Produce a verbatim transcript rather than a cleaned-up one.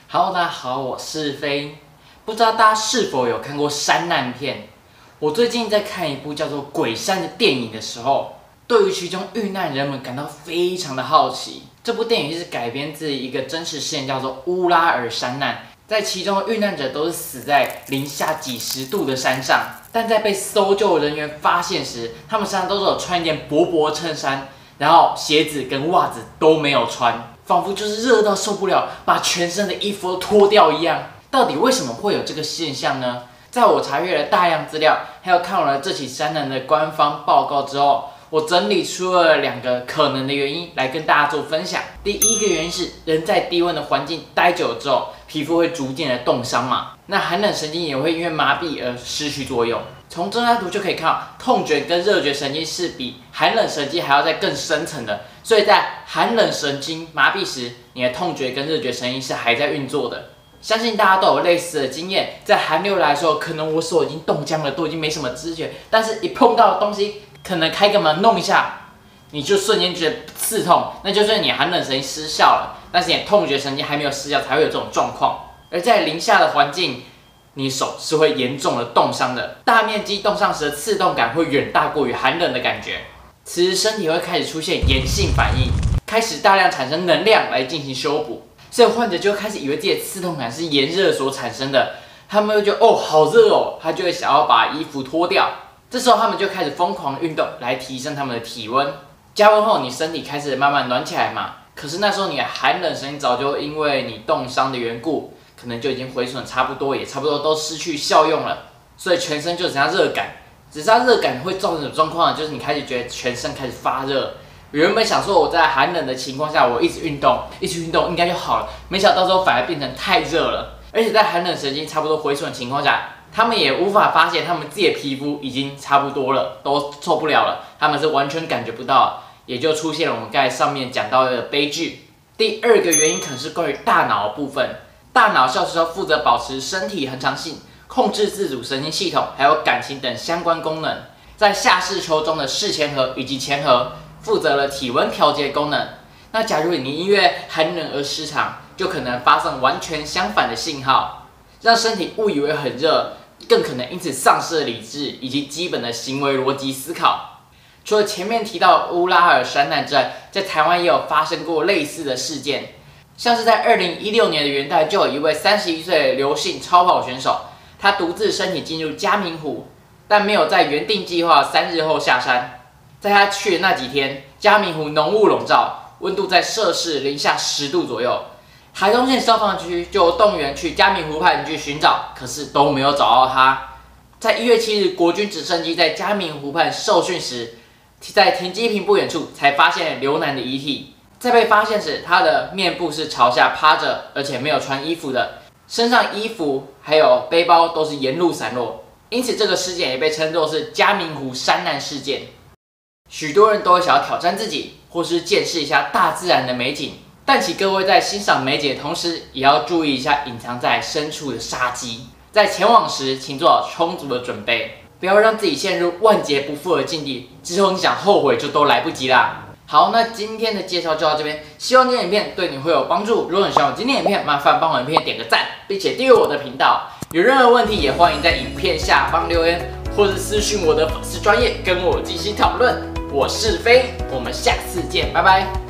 Hello， 大家好，我是飞。不知道大家是否有看过山难片？我最近在看一部叫做《鬼山》的电影的时候，对于其中遇难人们感到非常的好奇。这部电影是改编自一个真实事件，叫做乌拉尔山难。在其中的遇难者都是死在零下几十度的山上，但在被搜救人员发现时，他们身上都是有穿一件薄薄衬衫，然后鞋子跟袜子都没有穿。 仿佛就是热到受不了，把全身的衣服都脱掉一样。到底为什么会有这个现象呢？在我查阅了大量资料，还有看完了这起山难的官方报告之后，我整理出了两个可能的原因来跟大家做分享。第一个原因是人在低温的环境待久了之后，皮肤会逐渐的冻伤嘛，那寒冷神经也会因为麻痹而失去作用。从这张图就可以看到，痛觉跟热觉神经是比寒冷神经还要再更深层的。 所以在寒冷神经麻痹时，你的痛觉跟热觉神经是还在运作的。相信大家都有类似的经验，在寒流来的时候，可能我手已经冻僵了，都已经没什么知觉，但是一碰到的东西，可能开个门弄一下，你就瞬间觉得刺痛，那就是你寒冷神经失效了，但是你痛觉神经还没有失效，才会有这种状况。而在零下的环境，你手是会严重的冻伤的，大面积冻伤时的刺痛感会远大过于寒冷的感觉。 此时身体会开始出现炎性反应，开始大量产生能量来进行修补，所以患者就开始以为自己的刺痛感是炎热所产生的，他们会觉得哦好热哦，他就会想要把衣服脱掉，这时候他们就开始疯狂运动来提升他们的体温。加温后，你身体开始慢慢暖起来嘛，可是那时候你的寒冷神经早就因为你冻伤的缘故，可能就已经毁损差不多，也差不多都失去效用了，所以全身就只剩下热感。 只是它热感会造成的状况，就是你开始觉得全身开始发热。原本想说我在寒冷的情况下，我一直运动，一直运动应该就好了，没想到到时候反而变成太热了。而且在寒冷神经差不多毁损的情况下，他们也无法发现他们自己的皮肤已经差不多了，都受不了了，他们是完全感觉不到，也就出现了我们刚才上面讲到的悲剧。第二个原因可能是关于大脑的部分，大脑消失后负责保持身体恒常性。 控制自主神经系统，还有感情等相关功能，在下视丘中的视前核以及前核负责了体温调节功能。那假如你因为寒冷而失常，就可能发生完全相反的信号，让身体误以为很热，更可能因此丧失了理智以及基本的行为逻辑思考。除了前面提到乌拉尔山难之外，在台湾也有发生过类似的事件，像是在二零一六年的元旦，就有一位三十一岁的刘姓超跑选手。 他独自申请进入嘉明湖，但没有在原定计划三日后下山。在他去的那几天，嘉明湖浓雾笼罩，温度在摄氏零下十度左右。台东县消防局就动员去嘉明湖畔去寻找，可是都没有找到他。在一月七日，国军直升机在嘉明湖畔受训时，在停机坪不远处才发现刘男的遗体。在被发现时，他的面部是朝下趴着，而且没有穿衣服的。 身上衣服还有背包都是沿路散落，因此这个事件也被称作是嘉明湖山难事件。许多人都会想要挑战自己，或是见识一下大自然的美景，但请各位在欣赏美景的同时，也要注意一下隐藏在深处的杀机。在前往时，请做好充足的准备，不要让自己陷入万劫不复的境地，之后你想后悔就都来不及啦。 好，那今天的介绍就到这边，希望今天影片对你会有帮助。如果你喜欢我今天影片，麻烦帮我影片点个赞，并且订阅我的频道。有任何问题也欢迎在影片下方留言，或是私讯我的粉丝专页跟我进行讨论。我是飞，我们下次见，拜拜。